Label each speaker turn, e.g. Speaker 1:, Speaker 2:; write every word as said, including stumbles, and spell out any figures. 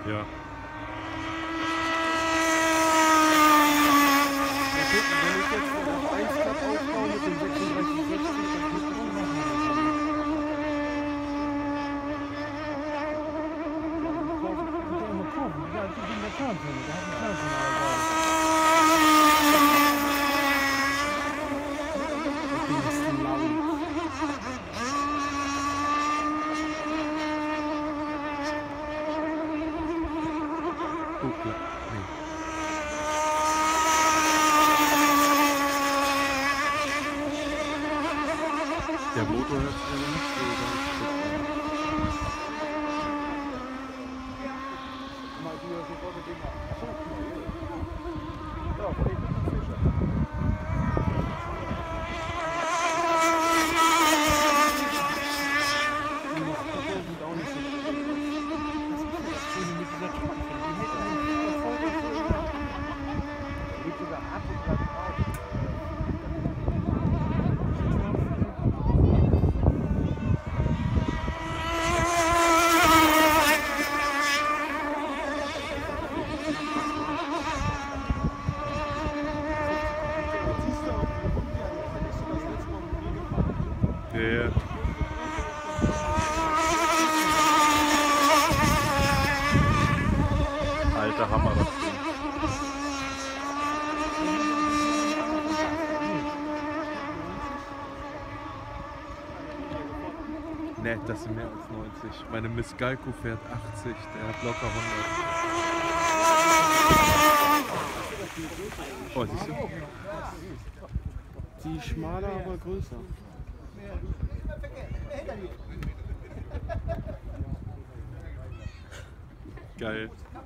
Speaker 1: Ja.
Speaker 2: Wenn ich jetzt auf eins Club aufbaue mit dem sechsunddreißig sechzig, dann geht das schon machen. Die können immer kurven, die sind in der Kernzone, da hat ein Kernsignal gerade. Das Ding ist laut.
Speaker 1: Oh, ja. Nee. Der Motor hört sich aber nicht so ganz fit an.
Speaker 2: Mal die so rote Dinger. Achso, ja, vielleicht mit dem Fischer. Die Motoren sind auch nicht so schön. Das ist schön mit dieser Truppe. Die hält einen voll so. Da geht sogar ab und bleibt drauf.
Speaker 1: Ja, ja. Alter Hammer, das Ding. Ne, das sind mehr als neunzig. Meine Miss Galko fährt achtzig, der hat locker hundert. Oh, siehst du?
Speaker 2: Die schmaler, aber größer.
Speaker 1: Geil.